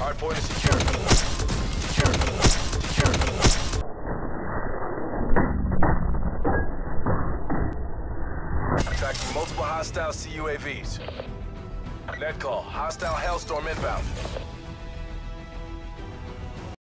Hardpoint is secure. Tracking multiple hostile CUAVs. Net call. Hostile Hellstorm inbound.